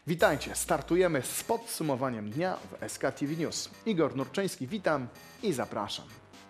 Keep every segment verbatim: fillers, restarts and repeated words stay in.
Witajcie, startujemy z podsumowaniem dnia w S K T V News. Igor Nurczyński, witam i zapraszam.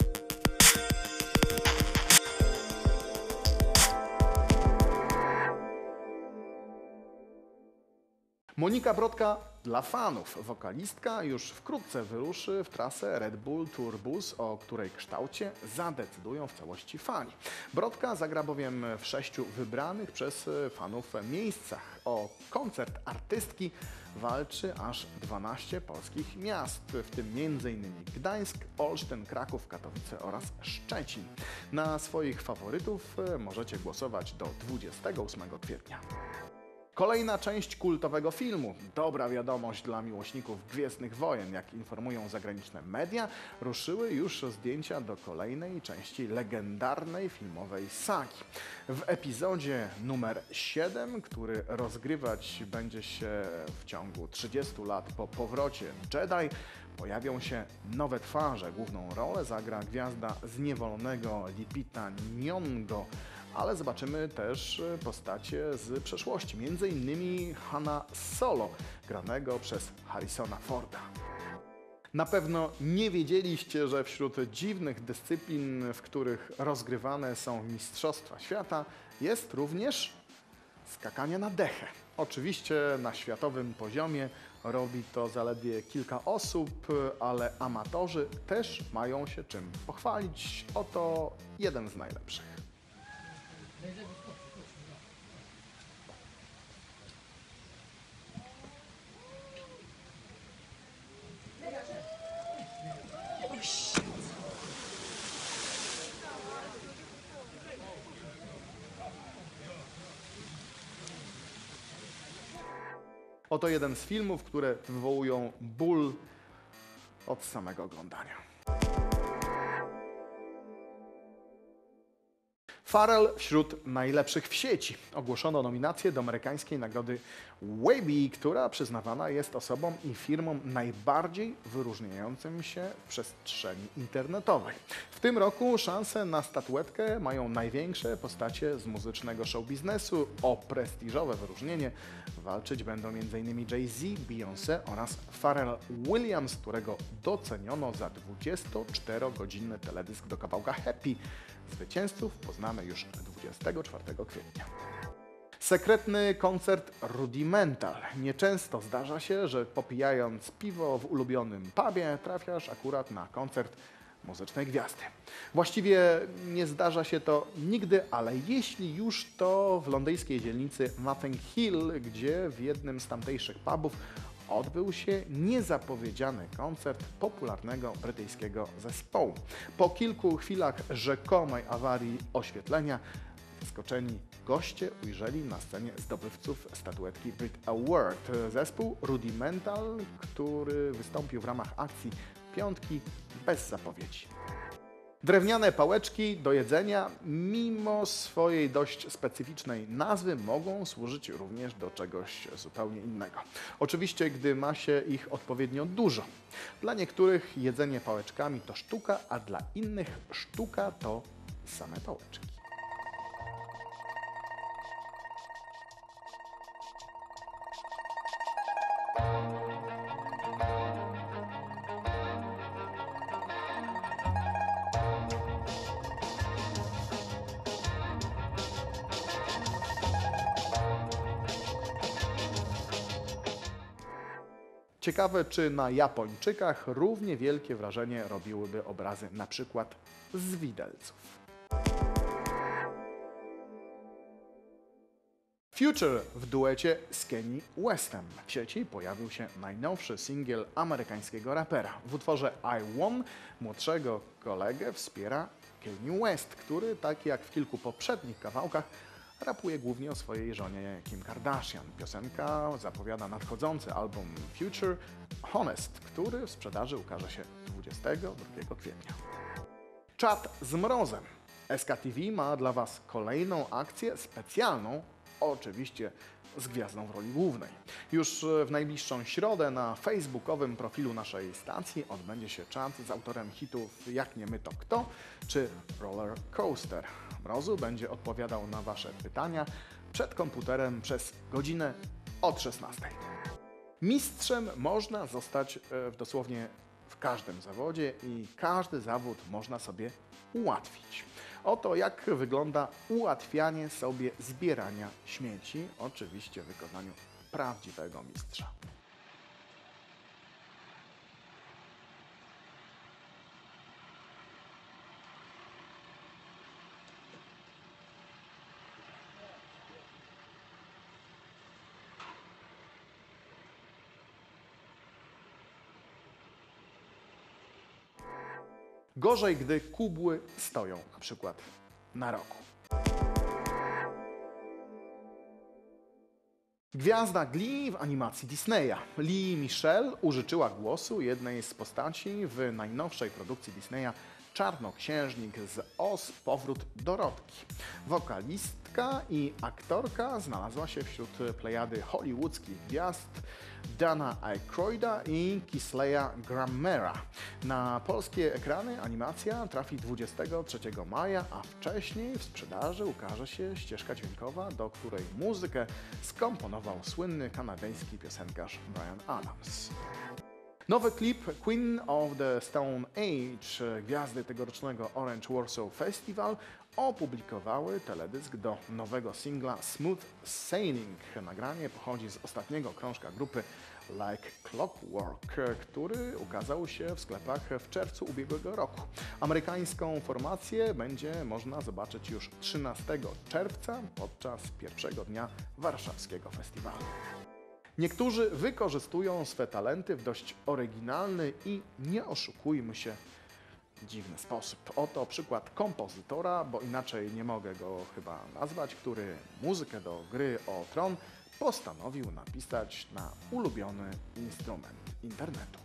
Monika Brodka dla fanów. Wokalistka już wkrótce wyruszy w trasę Red Bull Tour Bus, o której kształcie zadecydują w całości fani. Brodka zagra bowiem w sześciu wybranych przez fanów miejscach. O koncert artystki walczy aż dwanaście polskich miast, w tym między innymi Gdańsk, Olsztyn, Kraków, Katowice oraz Szczecin. Na swoich faworytów możecie głosować do dwudziestego ósmego kwietnia. Kolejna część kultowego filmu. Dobra wiadomość dla miłośników Gwiezdnych Wojen. Jak informują zagraniczne media, ruszyły już zdjęcia do kolejnej części legendarnej filmowej sagi. W epizodzie numer siedem, który rozgrywać będzie się w ciągu trzydziestu lat po powrocie Jedi, pojawią się nowe twarze. Główną rolę zagra gwiazda zniewolonego Lipita Nyong'o, ale zobaczymy też postacie z przeszłości, między innymi Hana Solo, granego przez Harrisona Forda. Na pewno nie wiedzieliście, że wśród dziwnych dyscyplin, w których rozgrywane są Mistrzostwa Świata, jest również skakanie na dechę. Oczywiście na światowym poziomie robi to zaledwie kilka osób, ale amatorzy też mają się czym pochwalić. Oto jeden z najlepszych. Oto jeden z filmów, które wywołują ból od samego oglądania. Pharrell wśród najlepszych w sieci. Ogłoszono nominację do amerykańskiej nagrody Webby, która przyznawana jest osobom i firmom najbardziej wyróżniającym się w przestrzeni internetowej. W tym roku szanse na statuetkę mają największe postacie z muzycznego show biznesu. O prestiżowe wyróżnienie walczyć będą między innymi Jay-Z, Beyoncé oraz Pharrell Williams, którego doceniono za dwudziestoczterogodzinny teledysk do kawałka Happy. Zwycięzców poznamy już dwudziestego czwartego kwietnia. Sekretny koncert Rudimental. Nieczęsto zdarza się, że popijając piwo w ulubionym pubie trafiasz akurat na koncert muzycznej gwiazdy. Właściwie nie zdarza się to nigdy, ale jeśli już, to w londyńskiej dzielnicy Notting Hill, gdzie w jednym z tamtejszych pubów odbył się niezapowiedziany koncert popularnego brytyjskiego zespołu. Po kilku chwilach rzekomej awarii oświetlenia zaskoczeni goście ujrzeli na scenie zdobywców statuetki Brit Award. Zespół Rudimental, który wystąpił w ramach akcji Piątki bez zapowiedzi. Drewniane pałeczki do jedzenia, mimo swojej dość specyficznej nazwy, mogą służyć również do czegoś zupełnie innego. Oczywiście, gdy ma się ich odpowiednio dużo. Dla niektórych jedzenie pałeczkami to sztuka, a dla innych sztuka to same pałeczki. Ciekawe, czy na Japończykach równie wielkie wrażenie robiłyby obrazy na przykład z widelców. Future w duecie z Kanye Westem. W sieci pojawił się najnowszy singiel amerykańskiego rapera. W utworze I Won młodszego kolegę wspiera Kanye West, który, tak jak w kilku poprzednich kawałkach, rapuje głównie o swojej żonie Kim Kardashian. Piosenka zapowiada nadchodzący album Future Honest, który w sprzedaży ukaże się dwudziestego drugiego kwietnia. Czat z mrozem. S K T V ma dla Was kolejną akcję specjalną, oczywiście z gwiazdą w roli głównej. Już w najbliższą środę na facebookowym profilu naszej stacji odbędzie się czat z autorem hitów Jak nie my to kto czy Roller Coaster. Mrozu będzie odpowiadał na Wasze pytania przed komputerem przez godzinę od szesnastej. Mistrzem można zostać w dosłownie w każdym zawodzie i każdy zawód można sobie ułatwić. Oto jak wygląda ułatwianie sobie zbierania śmieci, oczywiście w wykonaniu prawdziwego mistrza. Gorzej, gdy kubły stoją na przykład na rogu. Gwiazda Glee w animacji Disneya. Lee Michele użyczyła głosu jednej z postaci w najnowszej produkcji Disneya Czarnoksiężnik z Oz – Powrót Dorotki. Wokalistka i aktorka znalazła się wśród plejady hollywoodzkich gwiazd Dana Aykroyda i Kisleya Grammera. Na polskie ekrany animacja trafi dwudziestego trzeciego maja, a wcześniej w sprzedaży ukaże się ścieżka dźwiękowa, do której muzykę skomponował słynny kanadyjski piosenkarz Bryan Adams. Nowy klip Queen of the Stone Age, gwiazdy tegorocznego Orange Warsaw Festival, opublikowały teledysk do nowego singla Smooth Sailing. Nagranie pochodzi z ostatniego krążka grupy Like Clockwork, który ukazał się w sklepach w czerwcu ubiegłego roku. Amerykańską formację będzie można zobaczyć już trzynastego czerwca podczas pierwszego dnia warszawskiego festiwalu. Niektórzy wykorzystują swe talenty w dość oryginalny i, nie oszukujmy się, dziwny sposób. Oto przykład kompozytora, bo inaczej nie mogę go chyba nazwać, który muzykę do gry o Tron postanowił napisać na ulubiony instrument internetu.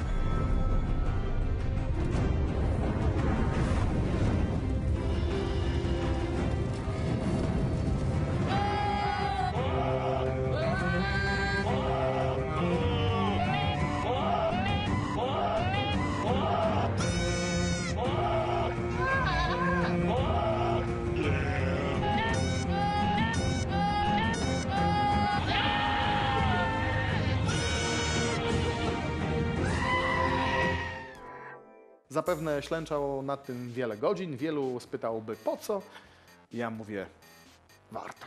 Zapewne ślęczał nad tym wiele godzin, wielu spytałby po co, ja mówię warto.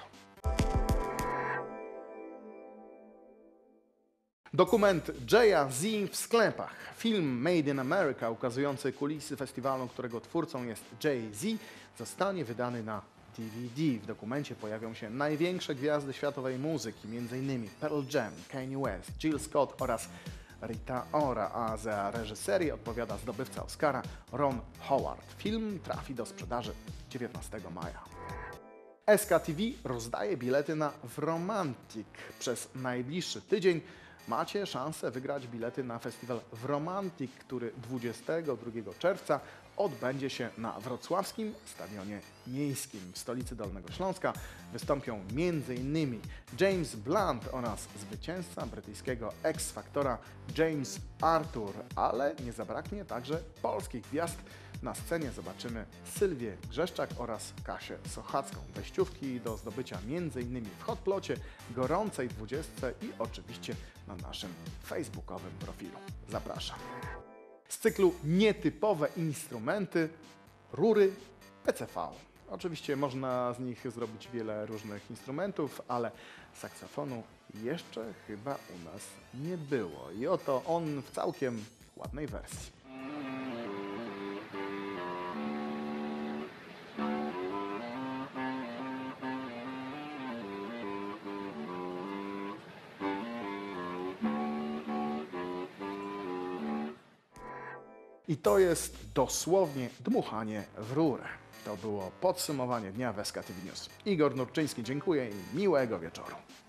Dokument Jay Z w sklepach. Film Made in America ukazujący kulisy festiwalu, którego twórcą jest Jay Z, zostanie wydany na D V D. W dokumencie pojawią się największe gwiazdy światowej muzyki, między innymi Pearl Jam, Kanye West, Jill Scott oraz Rita Ora, a za reżyserię odpowiada zdobywca Oscara Ron Howard. Film trafi do sprzedaży dziewiętnastego maja. S K T V rozdaje bilety na Wromantik. Przez najbliższy tydzień macie szansę wygrać bilety na festiwal Wromantik, który dwudziestego drugiego czerwca odbędzie się na wrocławskim Stadionie Miejskim w stolicy Dolnego Śląska. Wystąpią między innymi James Blunt oraz zwycięzca brytyjskiego X-Factora James Arthur, ale nie zabraknie także polskich gwiazd. Na scenie zobaczymy Sylwię Grzeszczak oraz Kasię Sochacką. Wejściówki do zdobycia między innymi w Hotplocie, Gorącej dwudziestce i oczywiście na naszym facebookowym profilu. Zapraszam. Z cyklu Nietypowe instrumenty, rury P C V. Oczywiście można z nich zrobić wiele różnych instrumentów, ale saksofonu jeszcze chyba u nas nie było. I oto on w całkiem ładnej wersji. I to jest dosłownie dmuchanie w rurę. To było podsumowanie dnia w S K T V News. Igor Nurczyński, dziękuję i miłego wieczoru.